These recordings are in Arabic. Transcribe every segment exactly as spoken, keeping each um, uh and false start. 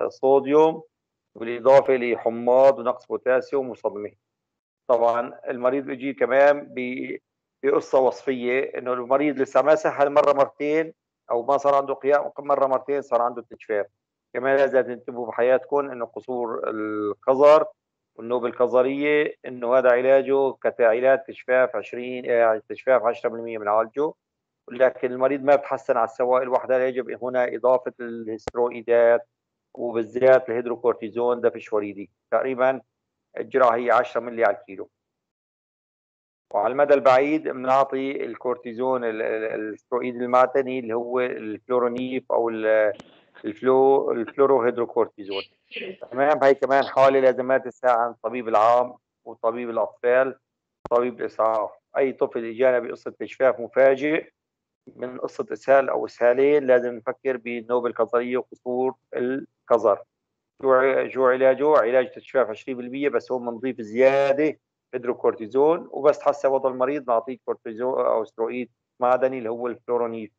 صوديوم، بالإضافة لحماض ونقص بوتاسيوم وصدمة. طبعا المريض بيجي كمان بقصة وصفية إنه المريض لسه ما سهل مرة مرتين أو ما صار عنده قيام مرة مرتين، صار عنده استشفاف. كمان لازم تنتبهوا بحياتكم إنه قصور القذر والنوبة القذرية إنه هذا علاجه كعلاج استشفاف عشرين استشفاف عشرة بالمئة بنعالجه، لكن المريض ما بتحسن على السوائل وحدها، يجب هنا إضافة الهستروئيدات وبالذات الهيدروكورتيزون دفش وريدي. تقريبا الجرعة هي عشرة مللي على الكيلو. وعلى المدى البعيد بنعطي الكورتيزون الاستروئيد المعدني اللي هو الفلورونيف او الفلو الفلوروهيدروكورتيزون. تمام. هي كمان حالة لازم ما تنسى عن الطبيب العام وطبيب الاطفال وطبيب الاسعاف. اي طفل اجانا بقصة استشفاف مفاجئ من قصة اسهال او اسهالين لازم نفكر بالنوبة القذرية وقصور القذر. شو شو علاجه؟ علاج استشفاف عشرين بالمئة، بس هو بنضيف زياده هيدروكورتيزون، وبس تحسن وضع المريض نعطيه كورتيزون او استروئيد معدني اللي هو الفلورونيف.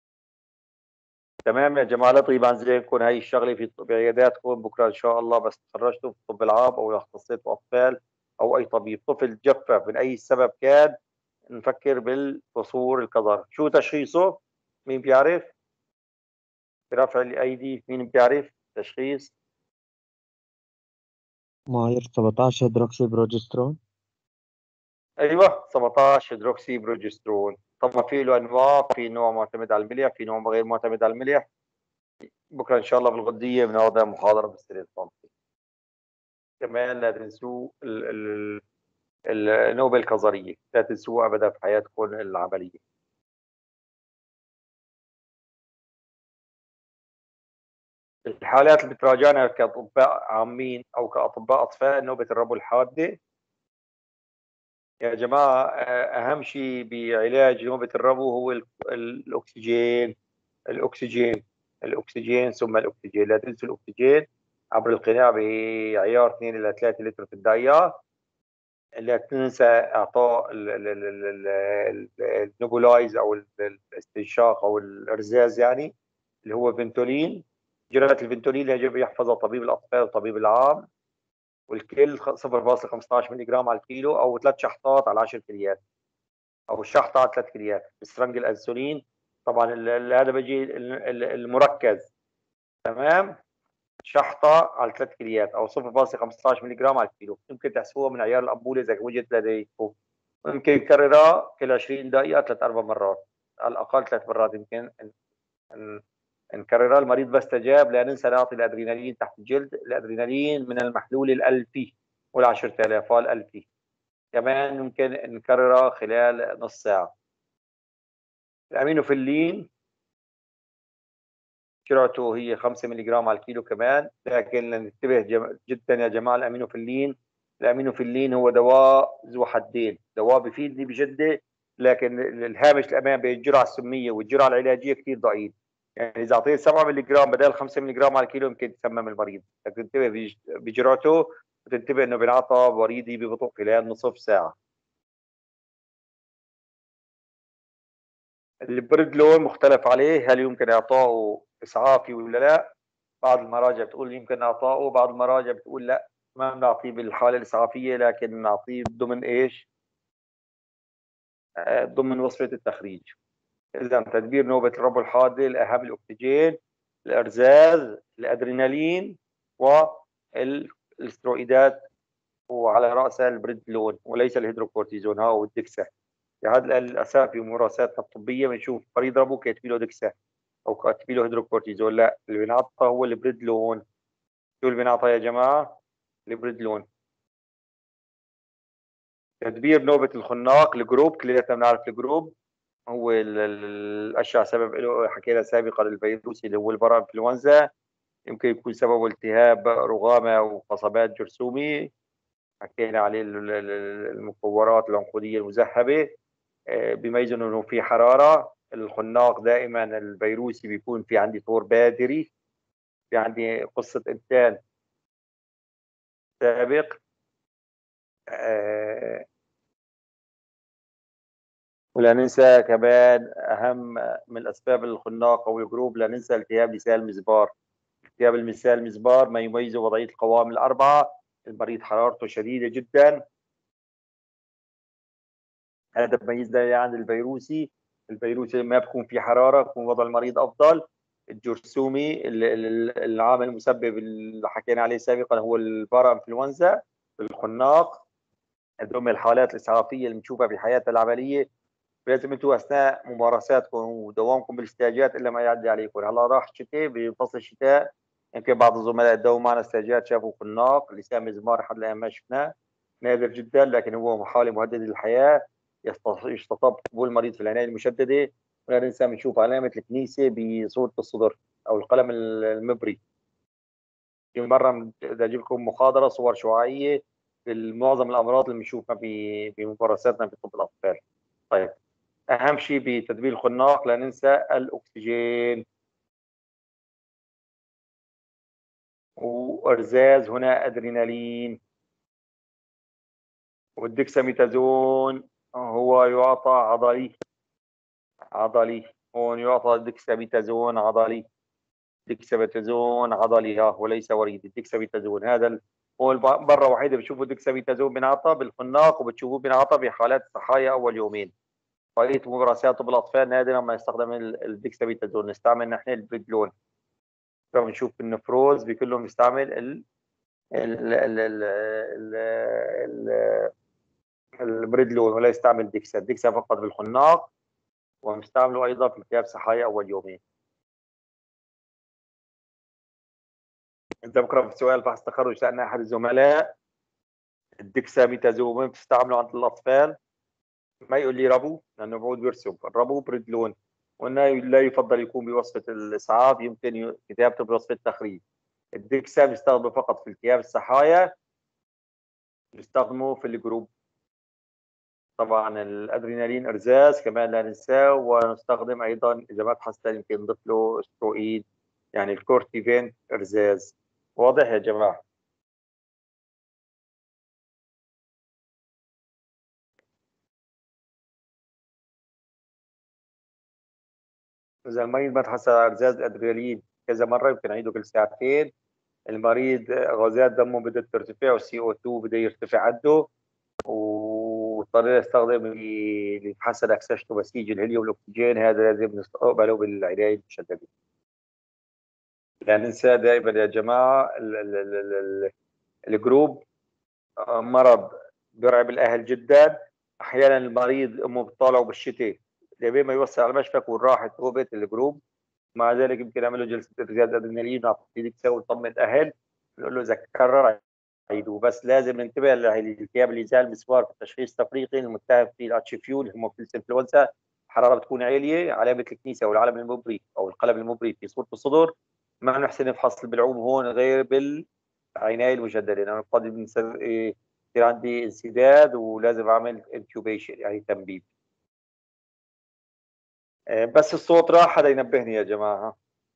تمام يا جماعه. طيب عن زينكم هاي الشغله في بعياداتكم بكره ان شاء الله، بس تخرجتوا في الطب العام او اختصيتوا اطفال او اي طبيب طفل جفف من اي سبب كان، نفكر بالقصور القذر. شو تشخيصه؟ مين بيعرف؟ برفع الايدي مين بيعرف تشخيص؟ ماير سبعتاشر هيدروكسي بروجسترون. ايوه سبعتاشر هيدروكسي بروجسترون. طبعا في له انواع، في نوع معتمد على الملح، في نوع غير معتمد على الملح. بكره ان شاء الله بالغديه بناخذها محاضره بالسرير الصامتي. كمان لا تنسوا النوبه القذريه، لا تنسوها ابدا في حياتكم العمليه. الحالات اللي بتراجعنا كاطباء عامين او كاطباء اطفال نوبه الربو الحاده يا جماعه، اهم شيء بعلاج نوبه الربو هو الاكسجين. الاكسجين الاكسجين ثم الاكسجين. لا تنسوا الاكسجين عبر القناع بعيار اثنين الى ثلاثة لتر في الدقيقه. لا تنسى اعطاء النوبولايز او الاستنشاق او الارزاز يعني اللي هو فنتولين. جرعه الفنتولين يجب يحفظها طبيب الاطفال والطبيب العام، والكل صفر فاصلة خمسة عشر ملي جرام على الكيلو او ثلاث شحطات على عشر كليات، او الشحطه على ثلاث كليات. بسترنج الانسولين طبعا هذا بيجي المركز. تمام. شحطه على ثلاث كليات او صفر فاصلة خمسة عشر ملي جرام على الكيلو. يمكن تحسبوها من عيار الامبوله اذا وجدت لديكم. ممكن نكررها كل عشرين دقيقه ثلاث اربع مرات، على الاقل ثلاث مرات يمكن نكررها. المريض بس استجاب. لا ننسى نعطي الادرينالين تحت الجلد. الادرينالين من المحلول الالفي وال عشرة آلاف الالفي. كمان ممكن نكررها خلال نص ساعه. الامينوفيلين جرعته هي خمسة ملي جرام على الكيلو كمان، لكن ننتبه جدا يا جماعه. الامينوفيلين الامينوفيلين هو دواء ذو حدين. دواء بفيدني بجده، لكن الهامش الامان بين الجرعه السميه والجرعه العلاجيه كثير ضئيل. يعني اذا اعطيت سبعة ملي جرام بدل خمسة ملي جرام على الكيلو يمكن تسمم المريض. لكن انتبه بجرعته، وتنتبه انه بينعطى وريدي ببطء خلال نصف ساعه. البريدلون مختلف عليه، هل يمكن اعطائه اسعافي ولا لا؟ بعض المراجع بتقول يمكن اعطائه، بعض المراجع بتقول لا ما بنعطيه بالحاله الاسعافيه، لكن بنعطيه ضمن ايش؟ آه ضمن وصفه التخريج. اذا تدبير نوبه الربو الحاده الاهم الاكسجين، الارزاز، الادرينالين، والاستروئيدات، وعلى راسها البريدلون وليس الهيدروكورتيزون ها والدكسا. هذا للاسف في مراساتنا الطبيه بنشوف مريض ربو كاتبين له دكسا او كاتبين له هيدروكورتيزون. لا، اللي بينعطى هو البريدلون. شو اللي بينعطى يا جماعه؟ البريدلون. تدبير نوبه الخناق الجروب، كلياتنا بنعرف الجروب هو الاشهر سبب له حكينا سابقا الفيروسي اللي هو البرا انفلونزا. يمكن يكون سببه التهاب رغامه وقصبات جرثومي، حكينا عليه المكورات العنقوديه المذهبه. بيميزوا انه في حراره. الخناق دائما الفيروسي بيكون في عندي طور بادري، في عندي قصه انسان سابق. أه ولا ننسى كمان اهم من الاسباب الخناق او الجروب، لا ننسى التهاب لسان المزبار. كتاب المثال مزبار ما يميزه وضعية القوام الأربعة. المريض حرارته شديدة جدا، هذا بميزنا يعني الفيروسي. الفيروسي ما بكون في حرارة بكون وضع المريض أفضل. الجرثومي العامل المسبب اللي حكينا عليه سابقا هو البارا انفلونزا. الخناق، هذول الحالات الإسعافية اللي بنشوفها في حياتنا العملية. لازم انتم اثناء ممارساتكم ودوامكم بالاستاجات الا ما يعدي عليكم. هلا راح الشتاء، بفصل الشتاء يمكن بعض الزملاء الدووا معنا استاجات شافوا خناق لسان مزمار احد الايام ما شفناه، نادر جدا لكن هو حاله مهدده للحياه. يستطاب قبول المريض في العنايه المشدده. ولا ننسى بنشوف علامه الكنيسه بصوره الصدر او القلم المبري. في مره بدي اجيب لكم مخاضره صور شعاعيه في معظم الامراض اللي بنشوفها في في ممارساتنا في طب الاطفال. طيب، اهم شيء بتدوير الخناق لا ننسى الاكسجين وارزاز هنا ادرينالين. والدكساميتازون هو يعطى عضلي عضلي هون يعطى دكساميتازون عضلي. دكساميتازون عضلي ها وليس وريدي. الدكساميتازون هذا هو المره وحيده بتشوفوا الدكساميتازون بنعطى بالخناق وبتشوفوه بنعطى بحالات الصحايا اول يومين. طريقه ممارسات طب الاطفال نادرا ما يستخدم الدكساميتازون، نستعمل نحن البريدلون. فبنشوف النفروز بكلهم يستعمل ال ال ال ال ال البريدلون ولا يستعمل ديكسا. ديكسا فقط بالخناق ومستعمله ايضا في التهاب صحايا اول يومين. انت بكره في سؤال فحص تخرج سالنا احد الزملاء الديكساميتازون وين بتستعمله عند الاطفال؟ ما يقول لي ربو لانه بعود بيرسم. الربو بريدلون، وانه لا يفضل يكون بوصفه الاسعاف، يمكن كتابته بوصفه التخريج. الديكسا بيستخدمه فقط في التهاب الصحايا، بيستخدمه في الجروب. طبعا الادرينالين ارزاز كمان لا ننساه، ونستخدم ايضا اذا ما تحسن يمكن نضيف له استروئيد يعني الكورتيفين ارزاز. واضح يا جماعه؟ اذا المريض ما تحسن على ارزاز الادرينالين كذا مره يمكن يعيده كل ساعتين. المريض غازات دمه بدها ترتفع والسي او اثنين بده يرتفع عنده، واضطر يستخدم اللي يتحسن اكسجته بسيج الهيليوم والاكسجين، هذا لازم نستقبله بالعنايه المشدده. لا ننسى دائما يا جماعه ال ال ال ال الجروب مرض بيرعب الاهل جدا. احيانا المريض امه بتطالعه بالشتاء لبين ما يوصل على المشفى يكون راحت توبه الجروب. مع ذلك يمكن يعملوا جلسه ارتجاز ادرينالين ونعطيه تساوي ويطمن الاهل، نقول له اذا كرر عيدوا. بس لازم ننتبه للالتهاب اللي زال المسوار في التشخيص التفريقي المتهم في الاتش فيول هيموفيلس انفلونزا. الحراره بتكون عاليه، علامه الكنيسه والعلم المبري او القلم المبري في صوره الصدر. ما نحسن نفحص البلعوم هون غير بالعنايه المجدده، لانه قد يصير عندي انسداد ولازم اعمل انتوبيشن يعني تنبيب. بس الصوت راح حدا ينبهني يا جماعه.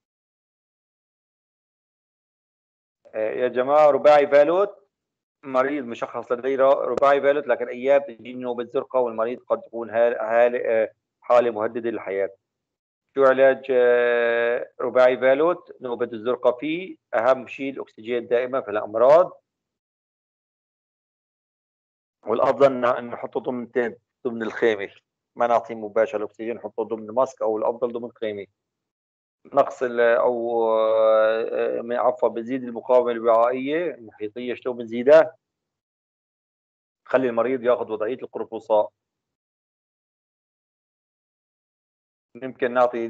يا جماعه رباعي فالوت مريض مشخص لديه رباعي فالوت، لكن ايام تجي نوبه زرقاء والمريض قد تكون حاله مهدده للحياه. شو علاج رباعي فالوت نوبه الزرقاء؟ فيه اهم شيء الاكسجين دائما في الامراض، والافضل ان نحطه ضمن ضمن الخيمه، ما نعطيه مباشر الاكسجين، نحطه ضمن ماسك او الافضل ضمن خيمه. نقص او عفوا بنزيد المقاومه الوعائيه المحيطيه. شلون بنزيدها؟ خلي المريض ياخذ وضعيه القرفصاء. يمكن نعطي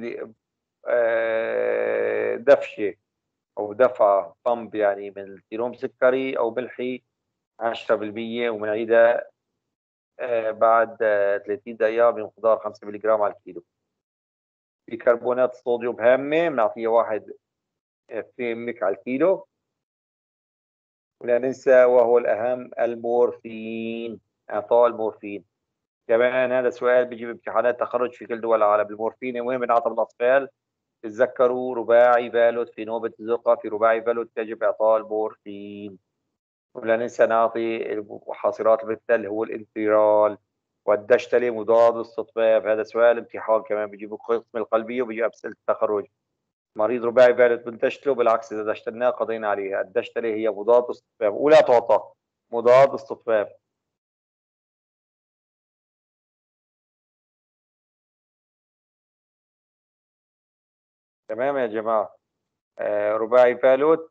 دفشه او دفعه طنب يعني من سيروم سكري او ملحي عشرة بالمية، وبنعيدها بعد ثلاثين دقيقه بمقدار خمسة ملغ على الكيلو. بيكربونات الصوديوم هامه بنعطيها واحد ميك على الكيلو. ولا ننسى وهو الاهم المورفين، اعطاء المورفين. كمان هذا سؤال بيجي بامتحانات تخرج في كل دول العالم. المورفين وين بنعطى بالاطفال؟ تتذكروا رباعي فالوت في نوبة الزرقاء، في رباعي فالوت يجب إعطاء المورفين. ولا ننسى نعطي المحاصرات البتة اللي هو الانترال. والدشتلي مضاد الاستطباب. هذا سؤال امتحان كمان بيجيبوا قسم القلبية وبيجي أسئلة التخرج. مريض رباعي فاليد بندشتله، بالعكس اذا دشتلناه قضينا عليها. الدشتله هي مضاد استطباب، ولا تعطى مضاد استطباب. تمام يا جماعه. آه رباعي فالوت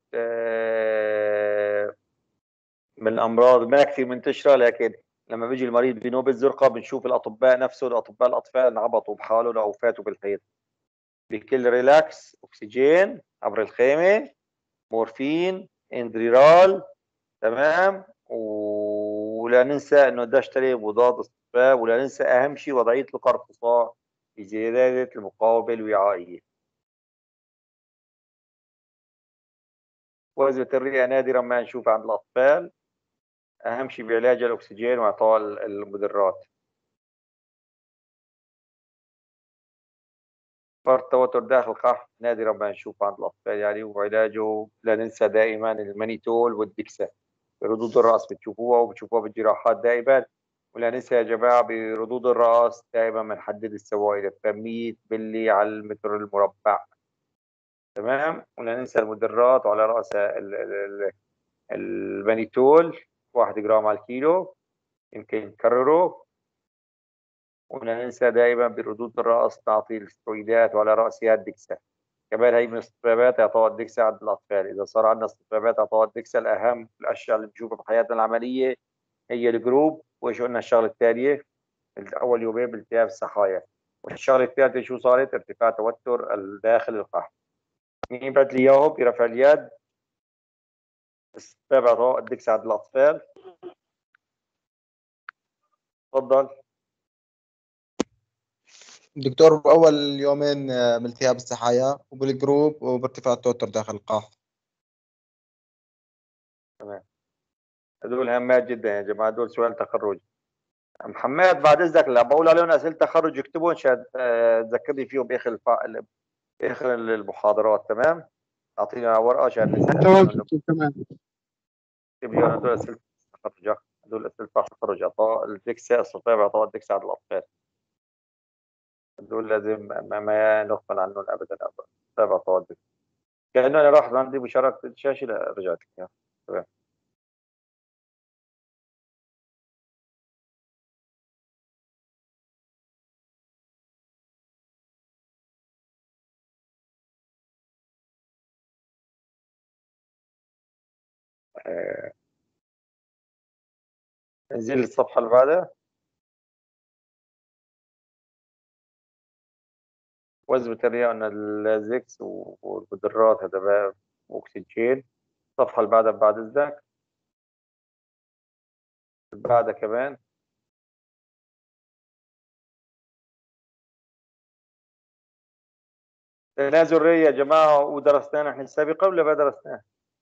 آه من الامراض ما كثير منتشره، لكن لما بيجي المريض بنوبه زرقاء بنشوف الاطباء نفسه، الاطباء الاطفال انعبطوا بحاله لو فاتوا بالحيط. بكل ريلاكس، اكسجين عبر الخيمه، مورفين، اندريرال. تمام. ولا ننسى انه ده اشتري مضاد استطباب، ولا ننسى اهم شيء وضعيه القرفصاء لزياده المقاومه الوعائيه. وزنة الرئه نادرا ما نشوفها عند الاطفال. اهم شيء بعلاجها الاكسجين واعطاء المدرات. فرط توتر داخل القحط نادرا ما نشوفه عند الاطفال يعني، وعلاجه لا ننسى دائما المانيتول والدكسا. بردود الراس بتشوفوها، وبتشوفوها بالجراحات دائما. ولا ننسى يا جماعه بردود الراس دائما بنحدد السوائل ثمانمية ملي على المتر المربع. تمام. ولا ننسى المدرات، وعلى راسها ال- ال- ال- المانيتول واحد جرام على الكيلو، يمكن نكرره. ولا ننسى دائما بردود الراس نعطي الاسترويدات، وعلى راسها الدكسا. كمان هي من الاستطرابات اعطاء الدكسا عند الاطفال. اذا صار عندنا استطرابات اعطاء الدكسا، الاهم الاشياء اللي بنشوفها بحياتنا العمليه هي الجروب. وايش قلنا الشغله الثانيه؟ اول يومين بالتهاب الصحايا. والشغله الثالثه شو صارت؟ ارتفاع توتر داخل القحط. مين بعت لي اياهم برفع اليد؟ استطراب اعطاء الدكسا عند الاطفال. تفضل. دكتور، بأول يومين آه، من التهاب السحايا، وبالجروب وبارتفاع التوتر داخل القاع. تمام. هدول هامات جدا يا جماعه، هدول سؤال تخرج. محمد بعد اذنك، لا بقول عليهم اسئله تخرج اكتبهم عشان آه، تذكرني فيهم باخر الفا... باخر المحاضرات. تمام. اعطينا ورقه عشان نسال تمام لهم. دكتور، تمام. اكتب لي هدول اسئله التخرج. هدول اسئله التخرج. اعطاء الدكسا، استطاع اعطاء الدكسا على الاطفال. هدول لازم ما, ما نغفل عنهم ابدا ابدا. تابع اعطاء الدكسا. كانه انا راح عندي مشاركه الشاشه، لا رجعت لي. تمام. آه، ننزل الصفحه اللي بعدها. وزن الرئه ان الزكس والمدرات هذا بقى اكسجين. الصفحه اللي بعدها بعد اذنك. بعدها كمان. تنازل الرئه يا جماعه، ودرسناه نحن سابقا ولا ما درسناه؟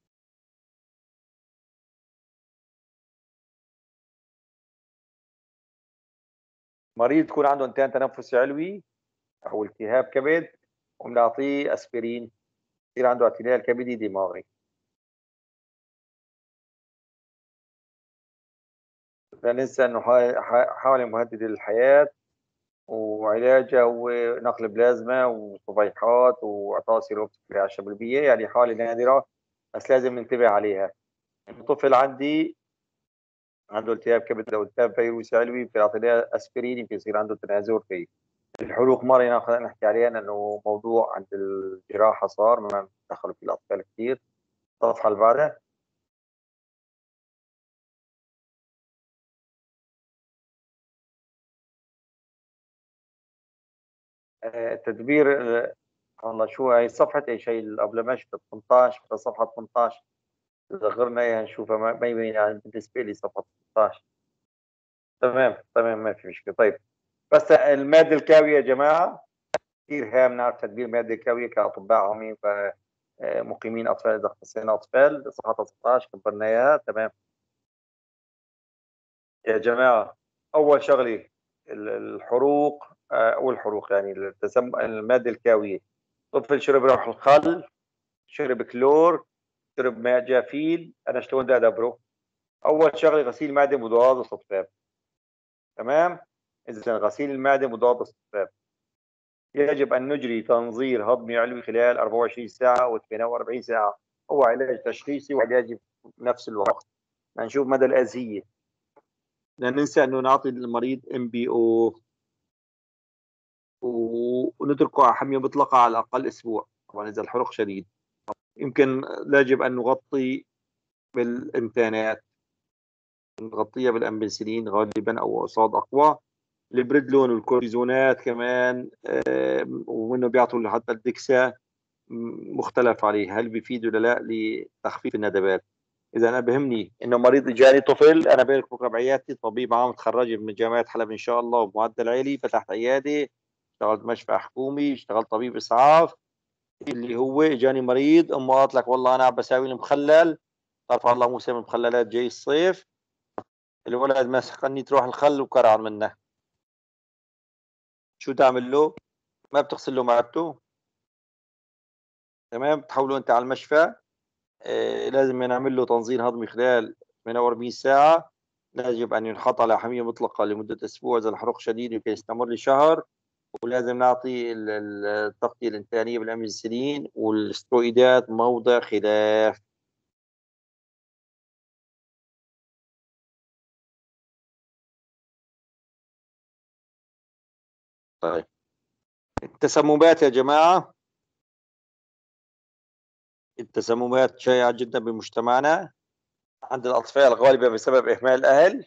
مريض يكون عنده انتهاء تنفسي علوي او التهاب كبد، وبنعطيه اسبرين، يصير عنده اعتلال كبدي دماغي. لا ننسى انه حاول مهدد للحياه، وعلاجه هو نقل بلازما وصفيحات واعطاء سيروب عشرة بالمية، يعني حاله نادره بس لازم ننتبه عليها. الطفل عندي عنده التهاب كبد او التهاب فيروسي علوي، بنعطيه اسبرين يمكن يصير عنده تنازل فيه. الحروق مرة نحكي عليها لانه موضوع عند الجراحه صار ما دخلوا فيه الاطفال كثير. الصفحه اللي بعدها. آه، تدبير. آه، والله شو هي صفحة ايش هي قبل ما شفت ثمانية عشر، صفحة ثمانية عشر صغرنا اياها نشوفها، ما ما يبين يعني بالنسبة لي صفحة ثمانية عشر. تمام تمام ما في مشكلة. طيب بس المادة الكاوية يا جماعة كثير هام نعرف تدبير المادة الكاوية كأطباء عامين مقيمين أطفال إذا اختصينا أطفال. صفحة تسعة عشر كبرنا إياها. تمام يا جماعة. أول شغلة الحروق آه، أو الحروق يعني التسم... المادة الكاوية. طفل شرب روح الخل، شرب كلور، شرب ماء جافيل، انا شلون بدي ادبره؟ اول شغله غسيل المعده مضاد استطفاف. تمام. اذا غسيل المعده مضاد استطفاف. يجب أن نجري تنظير هضمي علوي خلال أربعة وعشرين ساعة و ثمانية وأربعين ساعة. هو علاج تشخيصي وعلاجي بنفس الوقت. نشوف مدى الأذية. لا ننسى أنه نعطي المريض ام بي او ونتركه على حمية مطلقة على الأقل أسبوع، طبعا إذا الحرق شديد. يمكن يجب أن نغطي بالإمتانات، نغطيها بالأمبنسلين غالبا أو قصاد أقوى. البريدلون والكورتيزونات كمان، ومنه بيعطوا حتى الدكسا مختلف عليه هل بيفيد ولا لا لتخفيف الندبات. اذا انا بهمني انه مريض اجاني طفل، انا بينك بكره بعيادتي طبيب عام متخرج من جامعه حلب ان شاء الله ومعدل عالي، فتحت عياده، اشتغلت مشفى حكومي، اشتغلت طبيب اسعاف. اللي هو اجاني مريض امه قالت لك والله انا عم بساوي المخلل، رفع الله موسم المخللات جاي الصيف، الولد ماسك قني تروح الخل وكرع منه، شو تعمل له؟ ما بتغسل له معدته، تمام، تحوله انت على المشفى. آه لازم نعمل له تنظيم هضمي خلال ثمانية وأربعين ساعة. يجب أن ينحط على حمية مطلقة لمدة أسبوع إذا الحرق شديد يمكن يستمر لشهر. ولازم نعطي التغطية الإنتانية بالأميسيلين والسترويدات موضع خلاف. طيب التسممات يا جماعة، التسممات شائعة جدا بمجتمعنا عند الأطفال غالبا بسبب إهمال الأهل.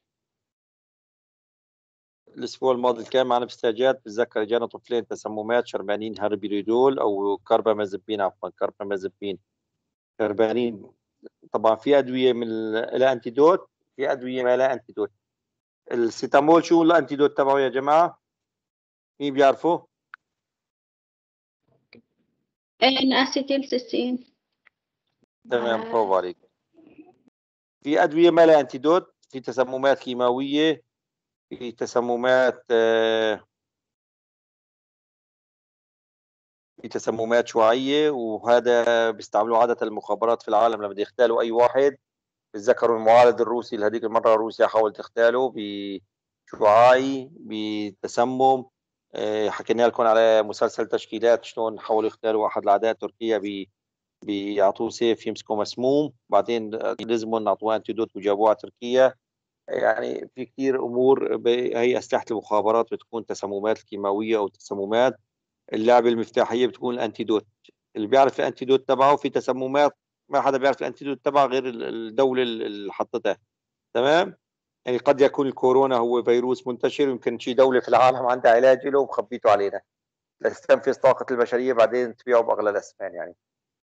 الأسبوع الماضي كان معنا باستعجال بتذكر جانا طفلين تسممات شربانين هربيريدول أو كربامازepine، عفوا كربامازepine شربانين. طبعا في أدوية من لها أنتيدوت، في أدوية ما لها أنتيدوت. السيتامول شو الأنتيدوت تبعه يا جماعة؟ مين بيعرفه؟ ان اسيتيلسيستين. تمام برافو عليك. في أدوية ما لها أنتيدوت، في تسممات كيماوية، في تسممات آه في تسممات شعاعية، وهذا بيستعملوه عادة المخابرات في العالم لما بده يغتالوا أي واحد. بتذكروا المعارض الروسي لهذيك المرة روسيا حاولت تغتاله بشعاعي بتسمم. آه، حكينا لكم على مسلسل تشكيلات شلون حاولوا يغتالوا أحد الأعداء تركيا ب بيعطوه سيف يمسكوا مسموم، بعدين لزموا اعطوه انتيدوت وجابوه على تركيا. يعني في كثير امور، هي اسلحه المخابرات بتكون تسممات الكيماويه او تسممات. اللعبه المفتاحيه بتكون الانتيدوت. اللي بيعرف الانتيدوت تبعه، في تسممات ما حدا بيعرف الانتيدوت تبعه غير الدوله اللي حطتها، تمام. يعني قد يكون الكورونا هو فيروس منتشر، يمكن شي دوله في العالم عندها علاج له ومخبيته علينا لتستنفذ طاقه البشريه بعدين تبيعه باغلى الاثمان يعني،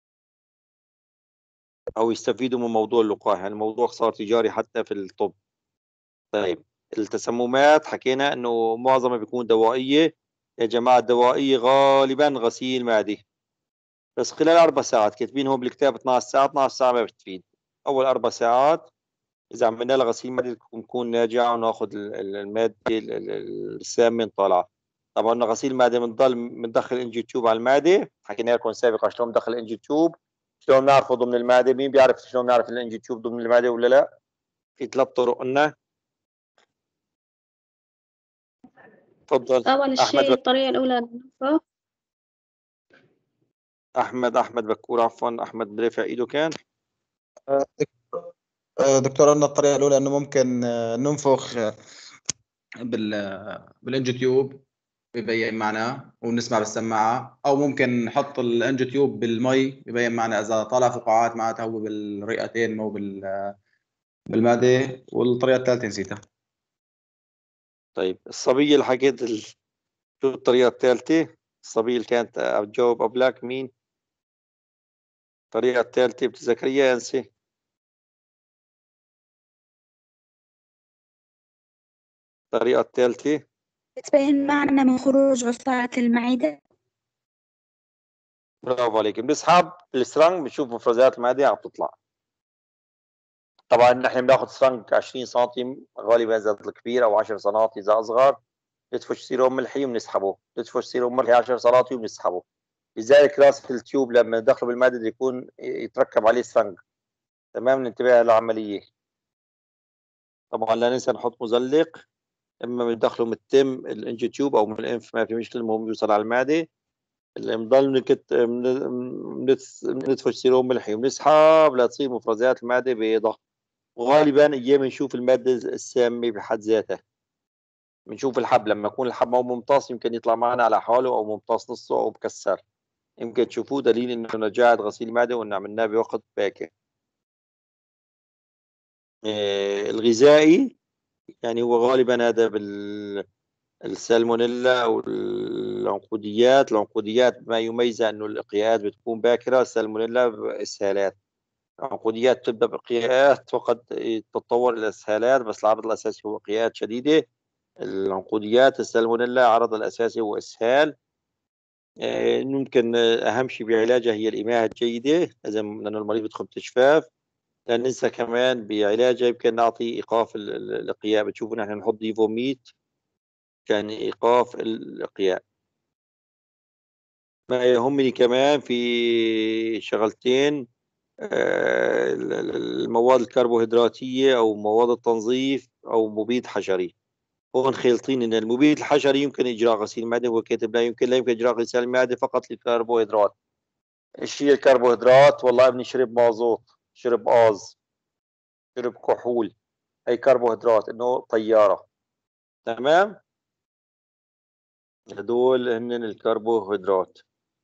او يستفيدوا من موضوع اللقاح. يعني الموضوع صار تجاري حتى في الطب. طيب التسممات حكينا انه معظمها بيكون دوائيه. يا جماعه الدوائيه غالبا غسيل معده، بس خلال اربع ساعات كاتبين هون بالكتاب اثنعش ساعه، اثنعش ساعه ما بتفيد. اول اربع ساعات اذا عملنا لها غسيل معده نكون ناجعه وناخذ الماده السامه طالعه. طبعا غسيل المعده بنضل بندخل انجي تيوب على المعده، حكينا لكم سابقا شلون بندخل انجي تيوب، شلون بنعرفه ضمن المعده. مين بيعرف شلون بنعرف الانجي تيوب ضمن المعده ولا لا؟ في ثلاث طرق قلنا. تفضل أول احمد شيء بك... الطريقة الأولى النظافة. احمد احمد بكور، عفوا احمد بريفع ايده كان. دكتور قلنا الطريقة الأولى إنه ممكن آه، ننفخ آه، بال بالانجو تيوب بيبين معنا ونسمع بالسماعة، أو ممكن نحط الانجو تيوب بالمي بيبين معنا إذا طالع فقاعات معناتها هو بالرئتين مو بال بالمعدة. والطريقة الثالثة نسيتها. طيب الصبيه اللي حكيت ال... شو الطريقه الثالثه؟ الصبيه اللي كانت بتجاوب قبلك مين؟ الطريقه الثالثه بتذكريها انسي؟ الطريقه الثالثه بتبين معنا من خروج عصارة المعدة. برافو عليك. بنسحب السرنج بنشوف مفرزات المعده عم تطلع. طبعا نحن بناخذ سرنج عشرين سم غالبا اذا كبير او عشر سنتي اذا اصغر، ندفش سيروم ملحي وبنسحبه، ندفش سيروم ملحي عشر سنتي وبنسحبه. لذلك راس التيوب لما ندخله بالمعده يكون يتركب عليه سرنج، تمام. ننتبه للعمليه. طبعا لا ننسى نحط مزلق، اما بندخله من التم الانجي تيوب او من الانف ما في مشكله، المهم يوصل على المعده. اللي بنضل نكت بندفش سيروم ملحي وبنسحب لتصير مفرزات المعدة بيضة، وغالبا ايام بنشوف المادة السامة بحد ذاتها. بنشوف الحب لما يكون الحب مو ممتص يمكن يطلع معنا على حاله او ممتص نصه او مكسر، يمكن تشوفوه دليل انه نجاعة غسيل المعدة وان عملناه بوقت باكر. آه الغذائي يعني هو غالبا هذا بال السالمونيلا او العنقوديات. العنقوديات ما يميزها انه الاقياءات بتكون باكره، السالمونيلا اسهالات. العنقوديات تبدا باقياءات وقد تتطور الى اسهالات، بس العرض الاساسي هو اقياءات شديده. العنقوديات السالمونيلا عرض الاساسي هو اسهال. ممكن اهم شيء بعلاجها هي الاماءه الجيده، لازم لانه المريض بيدخل بتشفاف. لا ننسى كمان بعلاجها يمكن نعطي ايقاف الاقياء. بتشوفوا نحن نحط ديفوميت كان ايقاف الاقياء. ما يهمني كمان في شغلتين، آه، المواد الكربوهيدراتية أو مواد التنظيف أو مبيد حشري. هون خلطين إن المبيد الحشري يمكن إجراء غسيل المعدة، هو كاتب لا يمكن لا يمكن إجراء غسيل المعدة فقط للكربوهيدرات. إيش هي الكربوهيدرات؟ والله ابني شرب مازوت، شرب آز، شرب كحول، هي كربوهيدرات إنه طيارة. تمام؟ هدول هن الكربوهيدرات.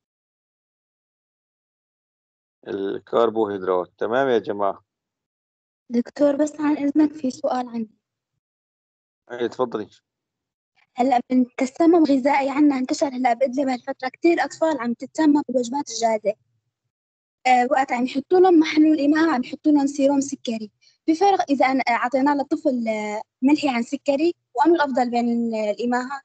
الكربوهيدرات تمام يا جماعة. دكتور بس عن إذنك في سؤال عندي. ايه تفضلي. هلا من التسمم الغذائي عنا انتشر هلا بإدلب هالفترة كتير أطفال عم تتسمم بالوجبات الجاهزة. أه وقت عم يحطوا لهم محلول الإماء عم يحطوا لهم سيروم سكري. في فرق إذا أنا أعطينا للطفل آه، ملحي عن سكري، وأنه الأفضل بين الإماء؟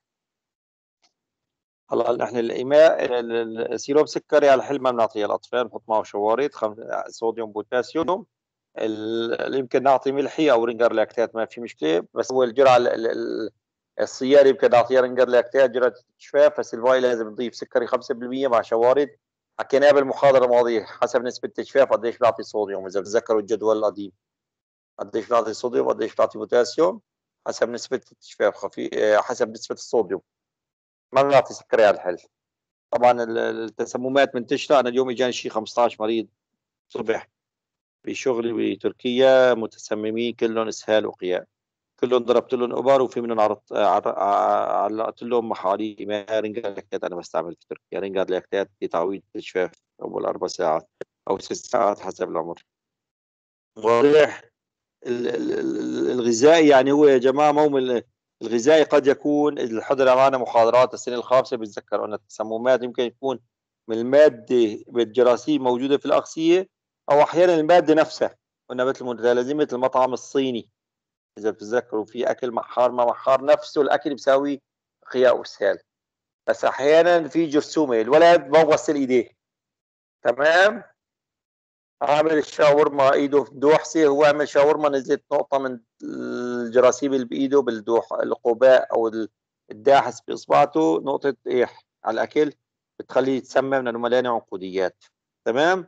هلا نحن الإماء السيروم سكري على الحل ما بنعطيه الأطفال، بنحط معه شوارد خم... صوديوم بوتاسيوم. اللي يمكن نعطي ملحي أو رنجر لاكتات ما في مشكلة، بس هو الجرعة ال... ال... السيارة يمكن نعطيها رنجر لاكتات جرعة استشفاف، بس الباقي لازم نضيف سكري خمسة بالمية مع شوارد. حكيناها بالمحاضرة الماضية حسب نسبة التجفاف قديش بنعطي صوديوم، إذا بتذكروا الجدول القديم قديش بنعطي صوديوم قديش بنعطي بوتاسيوم حسب نسبة التجفاف خفي... حسب نسبة الصوديوم. ما بنعطي سكري على الحل. طبعا التسممات منتشره. انا اليوم اجاني شيء خمسطعش مريض صبح بشغلي بتركيا متسممين كلهم اسهال وقياء، كلهم ضربت لهم ابر وفي منهم عرضت علقت لهم محاليل ما رنجر لاكتات. انا بستعمل في تركيا رنجر لاكتات لتعويض الاشفاف اول اربع ساعات او ست ساعات حسب العمر. واضح. الغذائي يعني هو يا جماعه مو من الغذائي قد يكون اللي حضر معنا محاضرات السنه الخامسه بيتذكر ان التسممات يمكن يكون من الماده بالجراثيم موجوده في الاغذيه، او احيانا الماده نفسها. قلنا مثل متلازمه المطعم الصيني، اذا بتتذكروا في اكل محار ما محار نفسه الاكل بيساوي قياء واسهال، بس احيانا في جرثومه الولد ما بغسل ايديه. تمام. عامل الشاورما ايده في دوحسه، هو عمل شاورما نزلت نقطه من الجراثيم اللي بايده بالدوح القباء او الداحس باصبعته نقطه ايح على الاكل بتخليه يتسمم لانه مليان عنقوديات. تمام.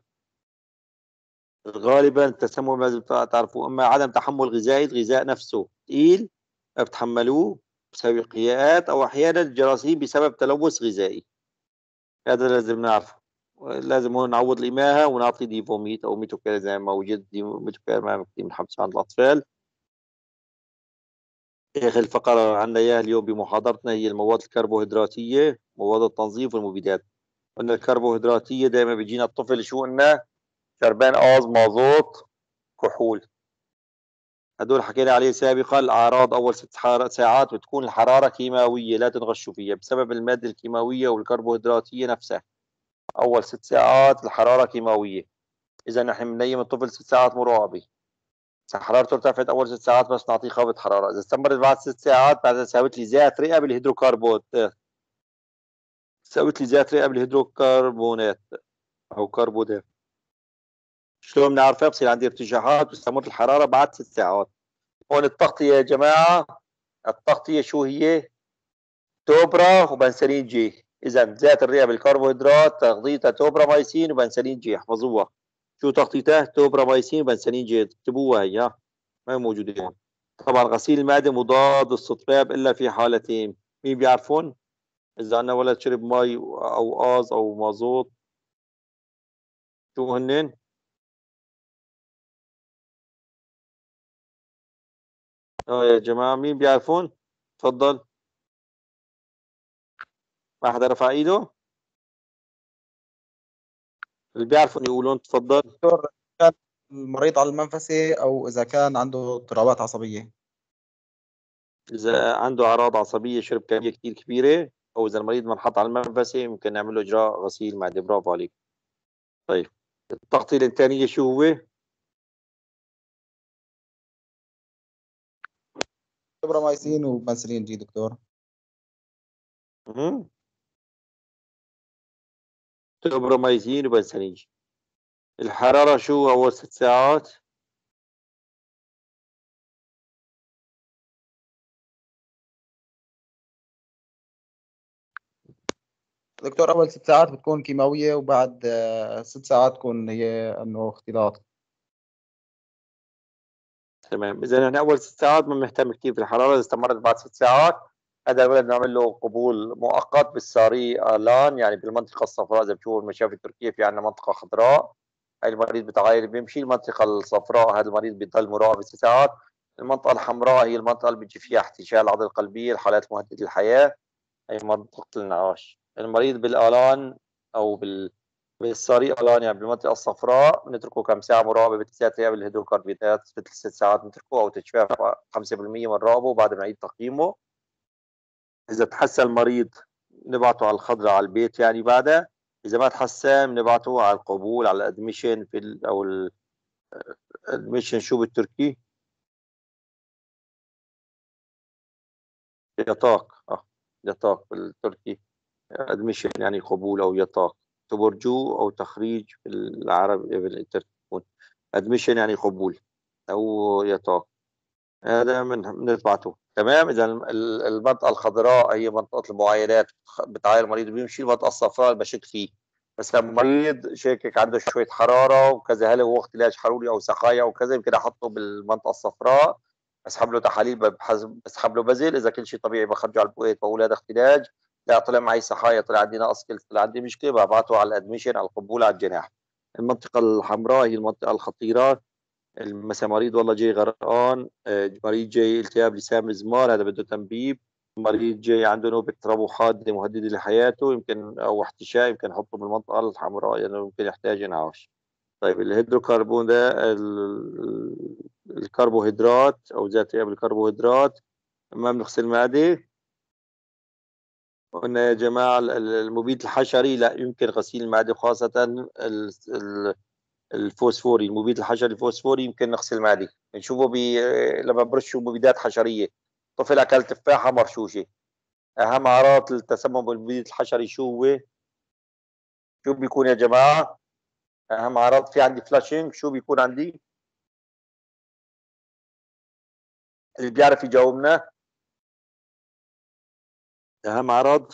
غالبا التسمم لازم تعرفوا اما عدم تحمل غذائي، الغذاء نفسه ثقيل ما بتحملوه بسبب قياءات، او احيانا الجراثيم بسبب تلوث غذائي. هذا لازم نعرفه. لازم هون نعوض الإماها ونعطي ديفوميت أو ميتوكير زي ما وجد. ميتوكير ما كثير منحبس عند الأطفال. آخر الفقرة عندنا إياها اليوم بمحاضرتنا هي المواد الكربوهيدراتية، مواد التنظيف والمبيدات. قلنا الكربوهيدراتية دائما بيجينا الطفل شو قلنا؟ شربان آز مازوت كحول. هدول حكينا عليه سابقا. الأعراض أول ست ساعات بتكون الحرارة كيماوية لا تنغشوا فيها بسبب المادة الكيماوية والكربوهيدراتية نفسها. أول ست ساعات الحرارة كيماوية، إذا نحن بننيم الطفل ست ساعات مراقبة، حرارته ارتفعت أول ست ساعات بس نعطيه خافض حرارة. إذا استمرت بعد ست ساعات بعدها ساوت لي ذات رئة بالهيدروكربونات، ساوت لي ذات رئة بالهيدروكربونات أو كربونات. شلون بنعرفها؟ بصير عندي ارتجاعات وتستمر الحرارة بعد ست ساعات. هون التغطية يا جماعة، التغطية شو هي؟ توبرا وبنسلين جي. إذا ذات الرئة بالكربوهيدرات تغطيتها توبرا مايسين وبنسلين جي، احفظوها. شو تغطيتها؟ توبرا مايسين وبنسلين جي، اكتبوها هي ها، ما موجودة هون. طبعا غسيل المعدة مضاد الصدفاب إلا في حالتين، مين بيعرفون؟ اذا عندنا ولد شرب مي او غاز او مازوت، شو هنن؟ اه يا جماعه مين بيعرفون؟ تفضل. ما حدا رفع ايده؟ اللي بيعرفوا يقولون تفضل. دكتور، كان المريض على المنفسي او اذا كان عنده اضطرابات عصبيه. اذا عنده اعراض عصبيه، شرب كميه كثير كبيره، او اذا المريض منحط على المنفسه ممكن نعمل له اجراء غسيل معده. برافو عليك. طيب التغطيه الانتانيه شو هو؟ تبرامايسين وبنسلين جي دكتور. اها، توبرامايزين وبنسلين. الحراره شو اول ست ساعات؟ دكتور اول ست ساعات بتكون كيماويه، وبعد آه، ست ساعات تكون هي انه اختلاط. تمام، اذا احنا اول ست ساعات ما بنهتم كثير في الحراره. اذا استمرت بعد ست ساعات هذا الولد بنعمل له قبول مؤقت بالساري الان، يعني بالمنطقه الصفراء. اذا بتشوفوا المشافي التركيه في عندنا منطقه خضراء، هاي المريض بتغير بيمشي. المنطقه الصفراء هذا المريض بيضل مراقب ست ساعات. المنطقه الحمراء هي المنطقه اللي بيجي فيها احتشال العضله القلبيه، الحالات مهدده الحياه، هي منطقه الانعاش. المريض بالالان او بال بالساري الان، يعني بالمنطقه الصفراء بنتركه كم ساعه مراقبه بثلاث ايام بالهيدروكاربيدات، مثل ست ساعات بنتركه، او تجفاف خمسة بالمية بنراقبه وبعد بنعيد تقييمه. اذا تحسن المريض نبعته على الخضراء على البيت يعني بعدها. اذا ما تحسن بنبعته على القبول، على الادميشن في ال او الادميشن شو بالتركي؟ يطاق. اه يطاق بالتركي. ادميشن يعني قبول او يطاق. تبرجو او تخريج في العربي بالتركي. ادميشن يعني قبول او يطاق. هذا من بنتبعته. تمام. اذا ال- المنطقه الخضراء هي منطقه المعاينات، بتعاين المريض وبيمشي. المنطقه الصفراء اللي بشك فيه، بس لما المريض شاكك عنده شويه حراره وكذا، هل هو اختلاج حروري او سقايه او كذا، يمكن احطه بالمنطقه الصفراء، بسحب له تحاليل، بحز- بسحب له بزل. اذا كل شيء طبيعي بخرجه على البويت، بقول هذا اختلاج. لا طلع معي سقايه، طلع عندي نقص كلى، طلع عندي مشكله، ببعته على الادميشن، على القبول، على الجناح. المنطقه الحمراء هي المنطقه الخطيره. مثلا مريض والله جاي غرقان، آه، مريض جاي التهاب لسان مزمار، هذا بده تنبيب. مريض جاي عنده نوبة تربو حادة مهددة لحياته، يمكن أو احتشاء، يمكن نحطه بالمنطقة الحمراء، لأنه يعني يمكن يحتاج إنعاش. طيب الهيدروكربون ده ال- الكربوهيدرات أو ذات الكربوهيدرات، ما بنغسل المعدة. قلنا يا جماعة ال- ال- المبيد الحشري لا يمكن غسيل المعدة، خاصة ال- ال- الفوسفوري، المبيد الحشري الفوسفوري يمكن نغسل المعدة. بنشوفه بي... لما برشوا مبيدات حشرية. طفل أكل تفاحة مرشوشة. أهم أعراض التسمم بالمبيد الحشري شو هو؟ شو بيكون يا جماعة؟ أهم أعراض، في عندي فلاشينج، شو بيكون عندي؟ اللي بيعرف يجاوبنا. أهم أعراض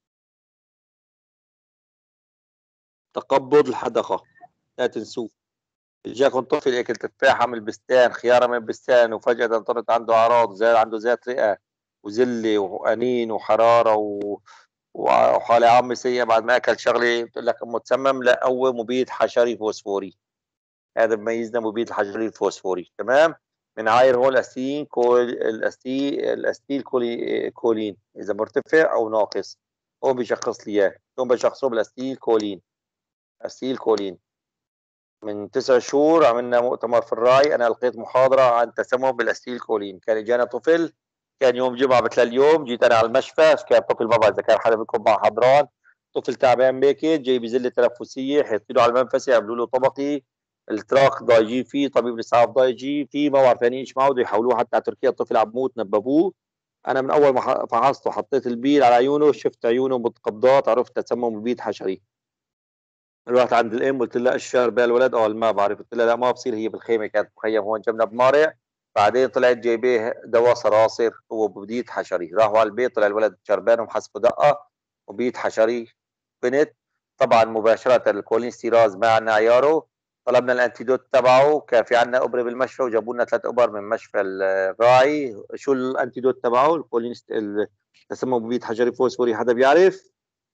تقبض الحدقة، لا تنسوه. جاكم طفل اكل تفاحه من البستان، خياره من البستان، وفجاه انطرت عنده اعراض، زي عنده ذات رئه وزله وانين وحراره و... وحاله عامه سيئه بعد ما اكل شغله بتقول لك امه تسمم، لا هو مبيد حشري فوسفوري. هذا بميزنا مبيد الحشري الفوسفوري. تمام. بنعاير هون الاستين كول الاستي الاستيل كولي... كولين اذا مرتفع او ناقص، هو بيشخص لي اياه. هون بشخصه بالاستيل كولين. استيل كولين. من تسع شهور عملنا مؤتمر في الراي، انا القيت محاضره عن تسمم بالاستيل كولين. كان اجانا طفل، كان يوم جمعه مثل اليوم، جيت انا على المشفى، كان طفل، ما بعرف اذا كان حدا منكم مع حضران، طفل تعبان بيكي جاي بزله تنفسيه، حيطوا له على المنفسه، يعملوا له طبقي، التراك ضايجين فيه، طبيب الاسعاف ضايجين فيه، ما بعرف يعني ايش معه، بده يحولوه حتى على تركيا. الطفل عم بموت، نببوه. انا من اول ما فحصته حطيت البيل على عيونه، شفت عيونه متقبضات، عرفت تسمم مبيد حشري. رحت عند الام قلت لها اشهر بها الولد، قال ما بعرف. قلت لها لا ما بصير، هي بالخيمه كانت مخيم هون جنبنا بمارع. بعدين طلعت جايبيه دواء صراصر، هو مبيد حشري. راحوا على البيت، طلع الولد شربان ومحسبه دقه، مبيد حشري. بنت. طبعا مباشره الكولينستيراز ما عندنا عياره. طلبنا الانتيدوت تبعه، كان في عندنا ابره بالمشفى، وجابوا لنا ثلاث ابر من مشفى الراعي. شو الانتيدوت تبعه؟ الكولينست تسمم مبيد حجري فوسفوري حدا بيعرف؟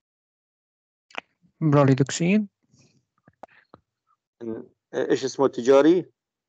بروليدوكسين. ايش اسمه التجاري؟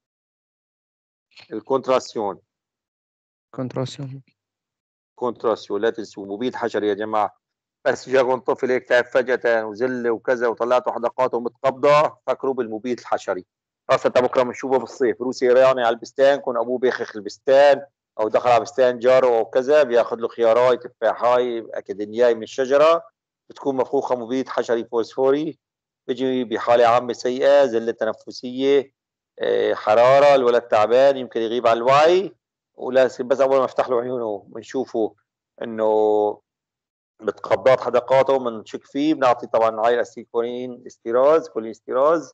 الكونتراسيون. كونتراسيون. كونتراسيون، لا تنسوا مبيد حشري يا جماعه. بس جاكم طفل هيك تعب فجأة وزله وكذا وطلعتوا حلقاته متقبضه، فكروا بالمبيد الحشري. خاصة بكره بنشوفه بالصيف، روسي رياني على البستان، يكون ابوه بيخخ البستان او دخل على بستان جاره او كذا، بياخذ له خياراي تفاحاي اكاديمياي من الشجره، بتكون مفروخه مبيد حشري فوسفوري، بيجي بحاله عامه سيئه، زله تنفسيه، آه، حراره، الولد تعبان، يمكن يغيب عن الوعي، ولازم بس اول ما افتح له عيونه بنشوفه انه بتقبضات حدقاته بنشك فيه، بنعطي طبعا هاي الاسيكولين استيراز كولين استيراز.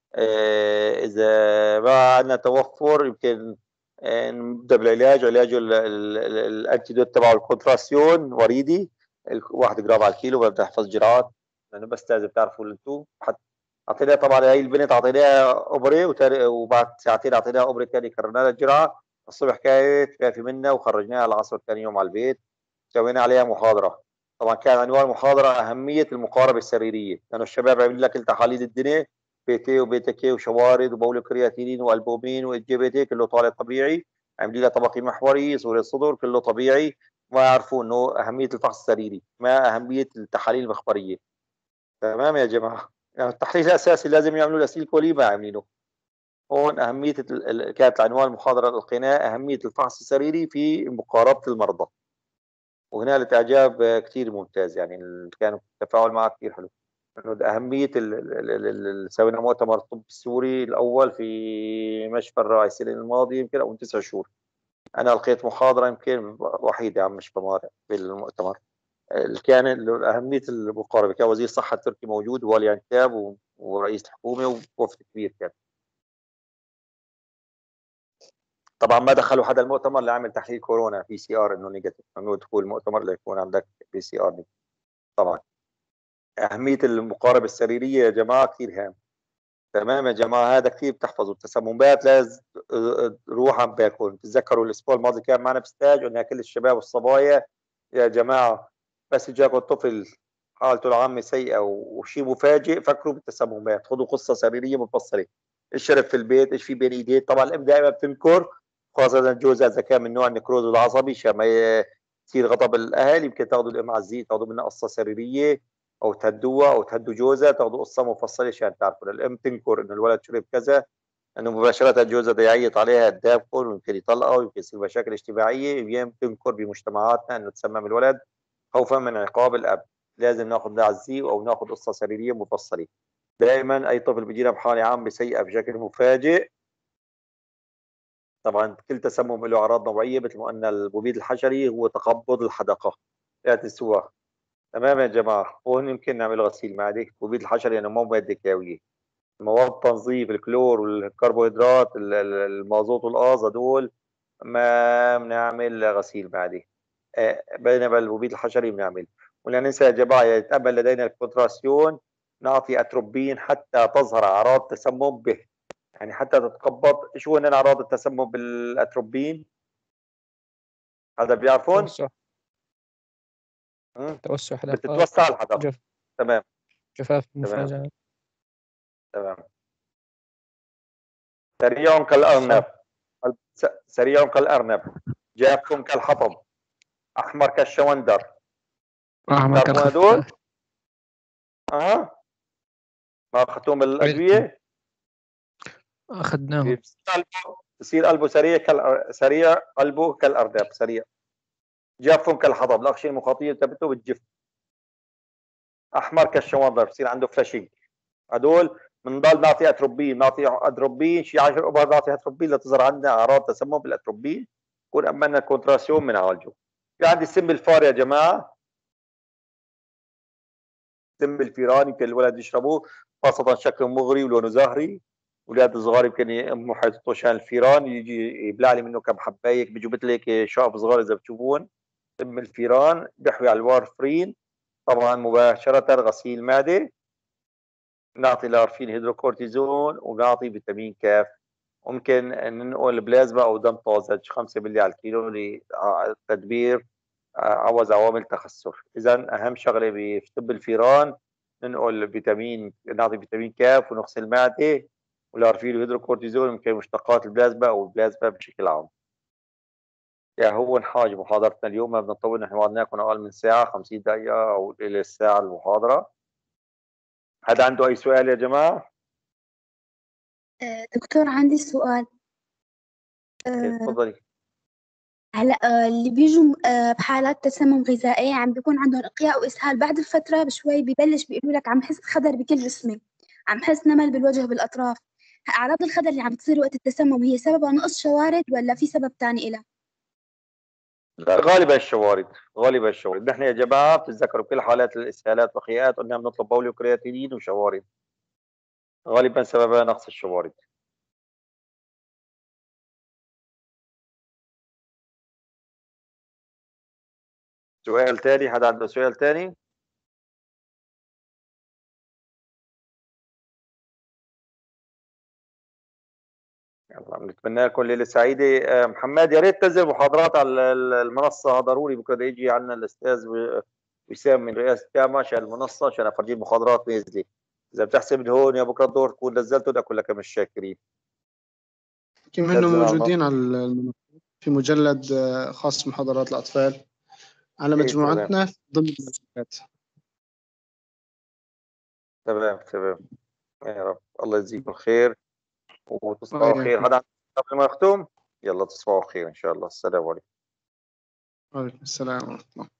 آه اذا ما عندنا توفر يمكن آه نبدا بالعلاج، علاج الانتيدوت تبعه الكونتراسيون وريدي واحد جرام على الكيلو، ببدا احفظ جرعات لانه بس لازم تعرفوا انتم. اعطيناها طبعا هاي البنت اعطيناها اوبري، وبعد ساعتين اعطيناها اوبري ثاني، كررنا لها الجرعه الصبح، كانت كافي منها، وخرجناها العصر ثاني يوم على البيت، سوينا عليها محاضره. طبعا كان عنوان المحاضره اهميه المقاربه السريريه، لانه الشباب عاملين لك التحاليل الدنيا بي تي وبيتا كي وشوارد وبول كرياتينين والبومين والجي بي تي كله طالع طبيعي، عاملين لها طبقي محوري صوره صدر كله طبيعي، ما يعرفوا انه اهميه الفحص السريري، ما اهميه التحاليل المخبريه. تمام يا جماعه؟ يعني التحليل الاساسي لازم يعملوا الاسيل كولي ما عاملينه. هون اهميه كانت عنوان المحاضره القناة اهميه الفحص السريري في مقاربه المرضى، وهنالك اعجاب كثير ممتاز، يعني كان التفاعل معه كثير حلو، انه اهميه سوينا مؤتمر الطب السوري الاول في مشفى الراعي السنه الماضيه يمكن او من تسع شهور، انا القيت محاضره يمكن وحيده عن مشفى مارع في المؤتمر. كان اهميه المقاربه، كان وزير الصحه التركي موجود وولي عنتاب ورئيس الحكومه ووفد كبير كان. طبعا ما دخلوا حدا المؤتمر لعمل تحليل كورونا بي سي ار انه نيجاتيف، ممنوع دخول المؤتمر ليكون عندك بي سي ار. طبعا اهميه المقاربه السريريه يا جماعه كثير هام. تمام يا جماعه؟ هذا كثير بتحفظوا. التسممات لازم روح عن بالكم. تتذكروا الاسبوع الماضي كان معنا بستاج قلنا كل الشباب والصبايا يا جماعه بس جاكم الطفل حالته العامه سيئه وشيء مفاجئ، فكروا بالتسممات، خذوا قصه سريريه مفصله، ايش شرب في البيت، ايش في بين ايديه. طبعا الام دائما بتنكر، خاصه جوزها اذا كان من نوع النكروز العصبي، عشان ما يصير غضب الاهل، يمكن تاخذوا الام عزيز تاخذوا منها قصه سريريه او تهدوها او تهدوا جوزها، تاخذوا قصه مفصله عشان تعرفوا. الام تنكر انه الولد شرب كذا، انه مباشره جوزها بده يعيط عليها تدافن ويمكن يطلقها ويمكن يصير مشاكل اجتماعيه، ايام تنكر بمجتمعاتنا انه تسمم الولد خوفا من عقاب الاب. لازم ناخذ نعزيه او ناخذ قصه سريريه مفصله. دائما اي طفل بيجينا بحاله عامه سيئه بشكل مفاجئ، طبعا كل تسمم له اعراض نوعيه، مثل ما قلنا المبيد الحشري هو تقبض الحدقه، لا تنسوها. تمام يا جماعه؟ هون يمكن نعمل غسيل معده. المبيد الحشري يعني مو ماده كيماويه، مواد تنظيف الكلور والكربوهيدرات المازوت والغاز هدول ما بنعمل غسيل معده. بينما المبيد الحشري بنعمل. ولا ننسى يا جماعه يتامل لدينا الكونتراسيون، نعطي اتروبين حتى تظهر اعراض تسمم به، يعني حتى تتقبض. شو هن اعراض التسمم بالاتروبين؟ هذا بيعرفون؟ توسع توسع حلقات، بتتوسع الحدقه. جف. تمام جفاف تمام مفاجئ. تمام. سريع كالارنب، سريع كالارنب، جاف كالحطب، احمر كالشوندر. احمر تعرفون هدول؟ كالخفاش. اه ما اخذتهم بالادويه؟ اخذناهم. بصير قلبه سريع كال سريع قلبه كالارنب سريع. جاف كالحطب، الاغشيه المخاطيه تبعته بتجف. احمر كالشوندر، بصير عنده فلاشينج. هدول بنضل نعطي اتروبين، نعطي اتروبين شي عشر ابر، نعطي اتروبين لتظهر عندنا اعراض تسمم بالاتروبين، يكون امنا الكونتراسيون بنعالجه. في عندي سم الفار يا جماعه، سم الفيران يمكن الولد يشربوه، خاصه شكله مغري ولونه زهري. اولاد الصغار يمكن امه حيطوا شان الفيران، يجي يبلع لي منه كم حبايه، بيجوا مثل هيك شقف صغار اذا بتشوفون. سم الفيران بيحوي على الوارفرين. طبعا مباشره غسيل معده، نعطي لارفين هيدروكورتيزون ونعطي فيتامين كاف. ممكن ننقل بلازما او دم طازج خمسة مللي على الكيلو لتدبير عوض عوامل تخثر. اذا اهم شغله في طب الفيران ننقل فيتامين، نعطي فيتامين كاف ونغسل المعده، والارفيل وهيدروكورتيزون يمكن مشتقات البلازما او البلازما بشكل عام. يا هو حاجة محاضرتنا اليوم ما بدنا نطول، نحن وعدناكم اقل من ساعه خمسين دقيقه او الى الساعه المحاضره. حدا عنده اي سؤال يا جماعه؟ آه، دكتور عندي سؤال. آه، تفضلي. هلا آه، اللي بيجوا آه، بحالات تسمم غذائي عم بيكون عندهم إقياء وإسهال، بعد الفترة بشوي ببلش بيقولوا لك عم حس خدر بكل جسمي، عم حس نمل بالوجه بالأطراف. أعراض الخدر اللي عم تصير وقت التسمم هي سببها نقص شوارد ولا في سبب تاني إلها؟ لا، غالبا الشوارد، غالبا الشوارد. نحن يا جماعه بتتذكروا كل حالات الاسهالات والخيئات قلنا بنطلب بولي وكرياتينين وشوارد، غالبا سببها نقص الشوارد. سؤال تاني؟ حدا عنده سؤال تاني؟ يلا بنتمنى لكم ليله سعيده. آه، محمد يا ريت تنزل محاضرات على ال- المنصه ضروري، بكره بده يجي عندنا الاستاذ و- وسام من رئاسه الجامعه عشان المنصه عشان افرجيه المحاضرات نازله. اذا بتحسب من هون يا بكره الظهر تكون نزلته بدي اكون لك من الشاكرين. كما انه نزل على موجودين على الم- في مجلد آه، خاص محاضرات الأطفال على إيه، تمام مجموعتنا ضمن المجلات. تمام تمام. يا رب الله يجزيكم خير وتصبحوا خير. وإياكم. حدا قبل ما نختم؟ يلا تصبحوا خير ان شاء الله. السلام عليكم. وعليكم السلام ورحمة الله.